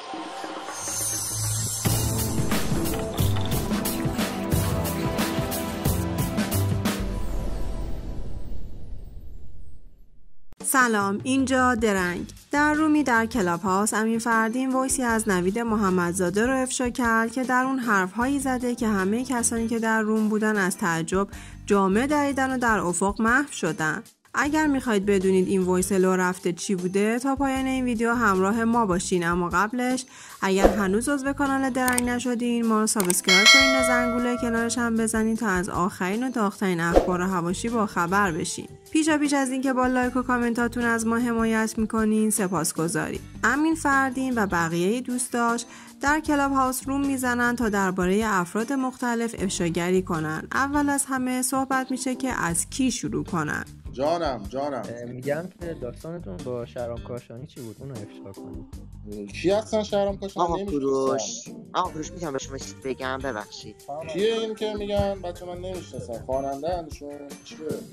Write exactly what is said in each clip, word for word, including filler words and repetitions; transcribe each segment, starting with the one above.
سلام، اینجا درنگ. در رومی در کلاب هاوس امین فردین وایسی از نوید محمدزاده رو افشا کرد که در اون حرفهایی زده که همه کسانی که در روم بودن از تعجب جامه دریدن و در افق محو شدن. اگر میخواید بدونید این وایس لو رفته چی بوده تا پایان این ویدیو همراه ما باشین، اما قبلش اگر هنوز عضو کانال درنگ نشدین ما رو سابسکرایب کنین و زنگوله کنارش هم بزنین تا از آخرین و تاخترین اخبار حواشی با خبر بشین. پیشا پیش از اینکه با لایک و کامنتاتون از ما حمایت میکنین سپاسگزاریم. امین فردین و بقیه دوستاش در کلاب هاوس روم میزنن تا درباره افراد مختلف افشاگری کنن. اول از همه صحبت میشه که از کی شروع کنن. جانم جانم میگم که داستانتون با شهرام کاشانی چی بود؟ اونو افشا کنید. کی هستن شهرام کاشانی؟ آقا کوروش آقا کوروش میگم به شما بگم ببخشید. کیه این که میگن بچه من نمیشناسم؟ خواننده اندشون چیه؟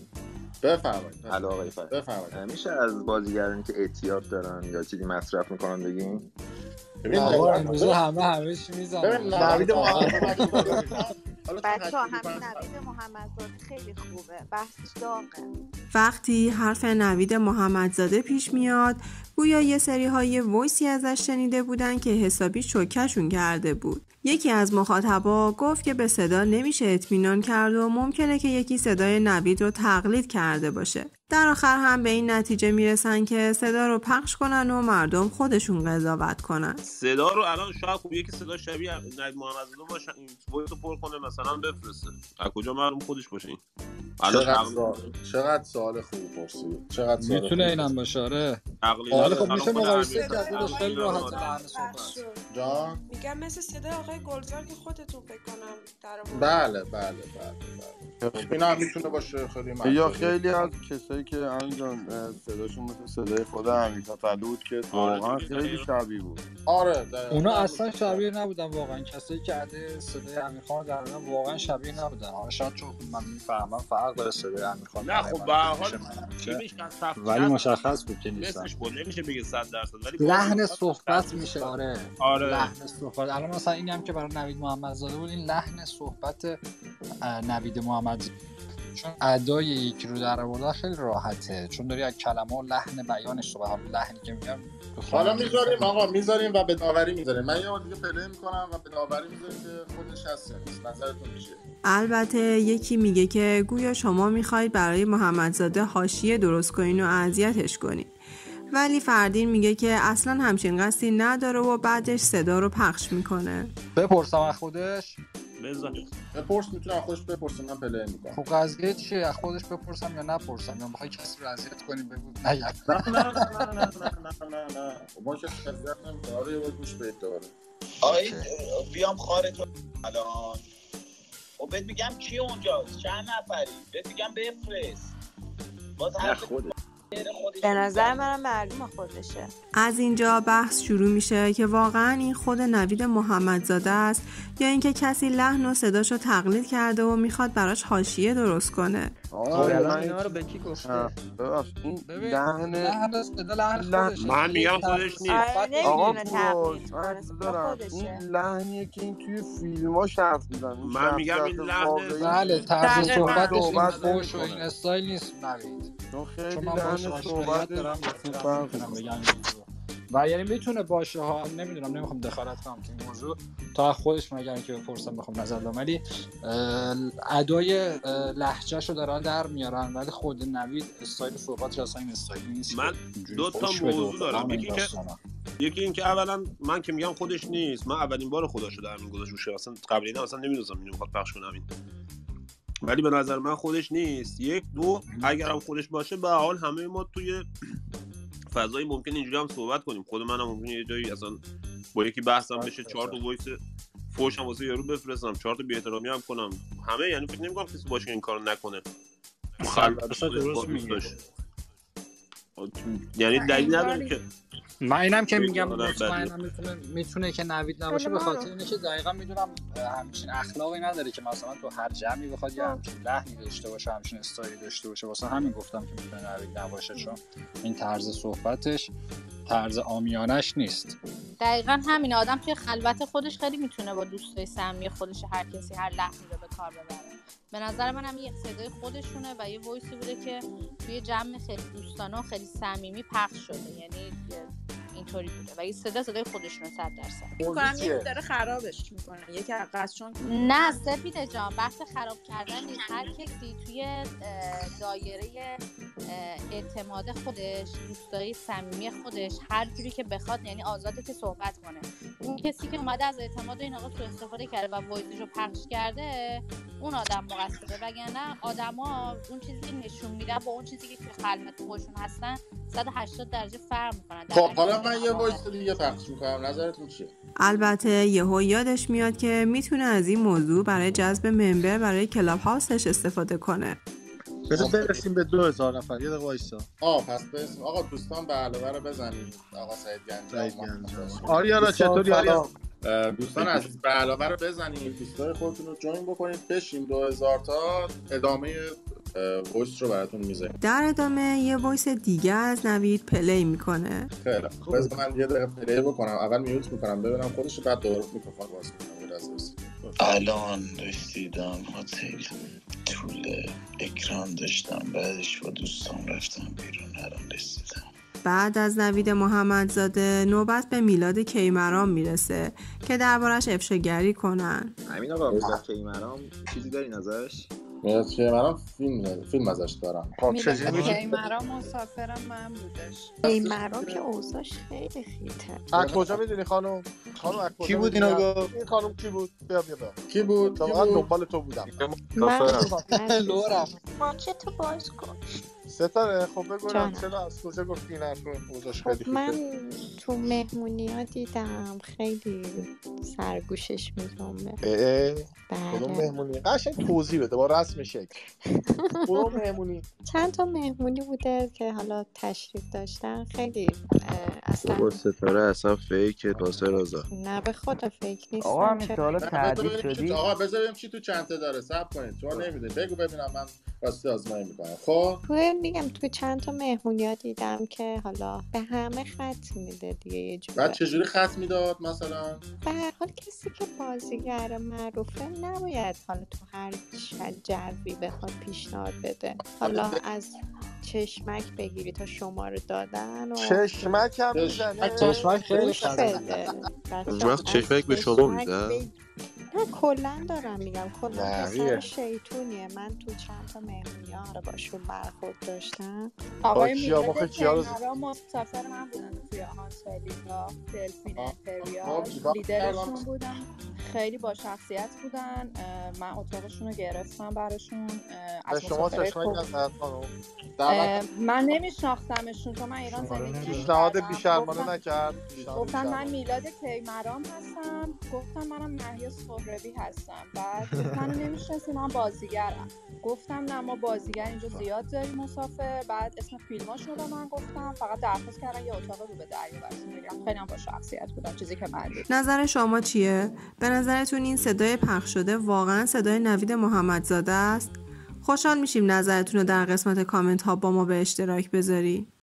بفرمایید. الو آقای فرد بفرمایید. میشه از بازیگرانی که اعتیاد دارن یا چیزی مصرف میکنن بگین؟ ببین آقا امروز همه همه چی میزنن. ببین نوید محمدزاده بچه ها همین نوید محمدزاده خیلی خوبه، بحثش داغه. وقتی حرف نوید محمدزاده پیش میاد گویا یه سری های وایسی ازش شنیده بودن که حسابی شوکهشون کرده بود. یکی از مخاطبا گفت که به صدا نمیشه اطمینان کرد و ممکنه که یکی صدای نوید رو تقلید کرده باشه. در آخر هم به این نتیجه میرسن که صدا رو پخش کنن و مردم خودشون قضاوت کنن. صدا رو الان شاید خوب یکی صدا شبیه نوید محمدزاده باشه، این وایس رو پر کنه مثلا بفرسته. از کجا معلوم خودش باشه این؟ چقدر سوال چقدر سوال خوب پرسید. چقدر سوال میتونه اینم باشه. آره عقلی. آره خب میشه مقایسه کرد. خودش خیلی راحت لحن صحبت. جان میگم مثل صدای آقای گلزار که خودتون فکر کنم در بله بله بله بله. اینا هم میتونه باشه خیلی معنی. یا خیلی از کسایی که همین صداشون مثل صدای خود حمید فتحی بود که واقعا خیلی شبیه بود. آره اونا اصلا شبیه نبودن واقعا. کسایی که عده صدای امیرخان در اون واقعا شبیه نبودن. حالا شاید چون من میفهمم فرق داره صدای امیرخان. نه خب به هر حال ولی مشخص بود که نیستن. نمیشه بگه صد درصد ولی لحن صحبت میشه. آره آره لحن صحبت. الان مثلا اینی هم که برای نوید محمدزاده بود، این لحن صحبت نوید محمدزاده چون ادای یکی رو در آوردن خیلی راحته، چون داری از کلمه و لحن بیانش صحبت. حالا لحنی که میگم حالا میذاریم آقا میذاریم و به داوری میذاریم. من یه بار دیگه پلی میکنم و به داوری میذاریم که خودش هست نیست. نظرتون چیه؟ البته یکی میگه که گویا شما میخواید برای محمدزاده حاشیه درست کنین و اذیتش کنین، ولی فردین میگه که اصلا همچین قصدی نداره و بعدش صدا رو پخش میکنه. بپرسم از خودش؟ بذار بپرس، میتونم خودش بپرسم، من پلی میکنم. خب قضیه چیه؟ از خودش بپرسم یا نپرسم؟ یا میخوای کسی رو اذیت کنی بگو نگم؟ نه نه نه نه نه نه نه نه ما که اذیت نمی‌کنیم. آره یه بار گوش بدید دوباره. آی بیام خارتون الان. خب بهت میگم کی اونجاست؟ چند نفری؟ بهت میگم بفرست. باز هر خودت به نظر منم معلومه خودشه. از اینجا بحث شروع میشه که واقعا این خود نوید محمدزاده است یا اینکه کسی لحن و صداشو تقلید کرده و میخواد براش حاشیه درست کنه. آره الان اینا رو به کی گفته؟ ببخش این لحن لحن صدا لحن خودشه. من میگم خودش نیست. آقا دارم این لحنیه که این توی فیلم‌هاش حرف میزنن. من میگم این لحن بله طرز صحبتش این فوش و این استایل نیست نوید. چون خیلی من لحن صحبت دارم بگم و یعنی میتونه باشه ها، نمیدونم نمیخوام دخالت کنم تو این موضوع تا خودش مگر که بپرسم بخوام نظر بدم، ولی ادای لهجهشو دارن در میارن ولی خود نوید استایل صحبتش اصلا این استایل نیست. من دو تا موضوع دارم. یکی که یکی این که اولا من که میگم خودش نیست، من اولین بار خودشو در همین گذاشت روشه، اصلا قبل اینا اصلا نمیدونستم اینو میخواد پخش کنه همین، ولی به نظر من خودش نیست. یک دو اگرم خودش باشه به حال همه ما توی فضایی ممکن اینجوری هم صحبت کنیم. خود منم ممکنه یه جایی اصلا با یکی بحثم بشه چهار تا وایس فوش هم واسه یارو بفرستم، چهار تا بی‌احترامی هم کنم. همه یعنی فکر نمی‌کنم کسی باشه این کارو نکنه. خلاص درست میگه. یعنی دلیل نداره که من اینم که میگم مطمئنم میتونه میتونه که نوید نباشه به خاطر اینه که دقیقاً میدونم همچین اخلاقی نداره که مثلا تو هر جمعی بخواد یه همچین لحنی داشته باشه، همچین استایلی داشته باشه. واسه همین گفتم که میتونه نوید نباشه، چون این طرز صحبتش طرز عامیانش نیست. دقیقا همین. آدم توی خلوت خودش خیلی میتونه با دوستای صمیمی خودش هر کسی هر لحظه رو به کار ببره. به نظر من هم یه صدای خودشونه و یه وایسی بوده که توی جمع خیلی دوستانه و خیلی صمیمی پخش شده، یعنی اینطوری بوده و این صدا صدای خودشونه صد درصد. فکر کنم یکی داره خرابش میکنه، یکی از چون نه سپیده جان، بحث خراب کردن نیست. هر کسی توی دایره اعتماد خودش، دوستای صمیمی خودش، هر جوری که بخواد، یعنی آزاده که صحبت کنه. اون کسی که اومده از اعتماد این آقا سوء استفاده کرده و وایسش رو پخش کرده، اون آدم مقصره. وگرنه آدما اون چیزی که نشون میدن با اون چیزی که توی خلوت خودشون هستن صد و هشتاد درجه فرق میکنن. خب حالا من یه وایس دیگه پخش میکنم، نظرتون چیه؟ البته یهو یادش میاد که میتونه از این موضوع برای جذب ممبر برای کلاب هاوسش استفاده کنه. بذار برسیم به دو هزار نفر. یه دقیقه وایسا. آه پس برسیم. آقا دوستان به علاوه رو بزنید. آقا سعید گنجان. آریانا چطوری آریا؟ دوستان عزیز به علاوه رو بزنید، دوستای خودتون رو جوین بکنید، بشیم دو هزار تا ادامه وایس رو براتون میذاریم. در ادامه یه وایس دیگه از نوید پلی میکنه. خیلی خوب. بذار من یه دقیقه پلی بکنم. اول میوت میکنم ببینم خودش، بعد دوباره میکروفون باز میکنم. الان رسیدم هتل، طول اکران داشتم، بعدش با دوستان رفتم بیرون، الان رسیدم. بعد از نوید محمدزاده نوبت به میلاد کیمران میرسه که دربارش افشاگری کنن. همین آقا میلاد کیمران چیزی داری ازش؟ میلاد کیمران فیلم فیلم ازش دارم. میلاد کیمران مسافرم من بودش. کیمران که اوضاعش خیلی خیته. از کجا میدونی خانم؟ خانم از کجا؟ کی بود اینو گفت؟ این خانم کی بود؟ بیا بیا بیا. کی بود؟ واقعا دنبال تو بودم. من لورا ماچه تو باز کن. ستاره خب بگو چرا از کجا گفتی نرو اوضاعش خیلی خیته؟ من تو مهمونی‌ها دیدم خیلی سرگوشش می‌زنه. اه کدوم مهمونی؟ قشنگ توضیح بده با رسم شکل. کدوم مهمونی؟ چند تا مهمونی بوده که حالا تشریف داشتن، خیلی اصلا با ستاره اصلا فیک واسه رضا. نه به خدا فیک نیست. آقا همین تا حالا تعدیل شدی؟ آقا بذاریم چی تو چند تا داره، صبر کنید. شما نمیدونید، بگو ببینم من راستی آزمایی میکنم. خب تو میگم تو چند تا مهمونی‌ها دیدم که حالا به همه خط میده دیگه یه جوری. بعد چجوری خط میداد مثلا؟ به هر حال کسی که بازیگر معروفه نباید حالا تو هر جوی بخواد پیشنهاد بده. حالا از چشمک بگیری تا شماره دادن و چشمک هم میزنه. چشمک خیلی خنده. وقت چشمک به شما میزن؟ نه کلا دارم میگم، کلا پسر شیطونیه. من تو چند تا مهمونی‌ها رو باشون برخورد داشتم. آقای میلاد کیمران مسافر من بودن توی آنتالینا دلفین امپریال، لیدرشون بودن، خیلی با شخصیت بودن. من اتاقشون رو گرفتم براشون. از شما چشمک نزد خانم؟ من نمیشناختمشون چون من ایران زندگی می‌کردم. پیشنهاد بی‌شرمانه نکرد. گفتم من میلاد کیمران هستم، گفتم منم مهیا سهروی هستم. بعد منو نمیشناسی، من بازیگرم. گفتم نه ما بازیگر اینجا زیاد داریم مسافر. بعد اسم فیلماشو به من گفتم، فقط درخواست کردن یه اتاق رو به دریا براشون بگیرم. خیلی هم با شخصیت بودن، چیزی که من دیدم. نظر شما چیه؟ به نظرتون این صدای پخش شده واقعا صدای نوید محمدزاده است؟ خوشحال میشیم نظرتون رو در قسمت کامنت ها با ما به اشتراک بذاری.